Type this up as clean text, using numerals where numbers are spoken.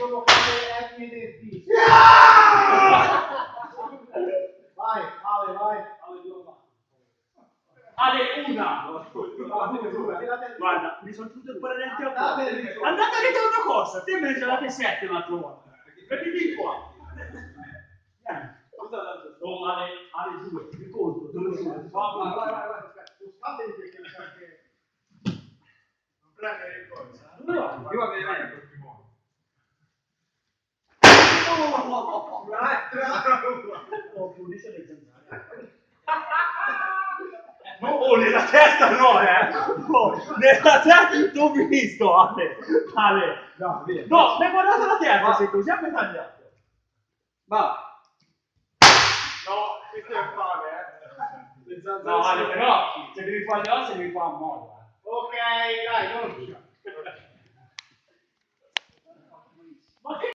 sono etnie dentiste. Vai, vai. Ale, una! Guarda, mi sono tutto ancora dentro a posto. Andate a vedere una cosa, te me ne sono date 7 l'altra volta. Venite qua. Oh, Ale 2, ti conto, dove sono? Vai. Scusate perché mi sa che... Non prendere il coso. Dove vai? Io vado in aria col timone. Oh, pulisce le zanzare. Oh, nella testa no, no, nella testa t'ho visto, Ale. No, via. No, mi hai guardato la testa, sei così tagliato. Va. No, questo è infame, Le zanzare. No, Ale, però, se devi fare le ossa devi fare a modo. Ok, dai, non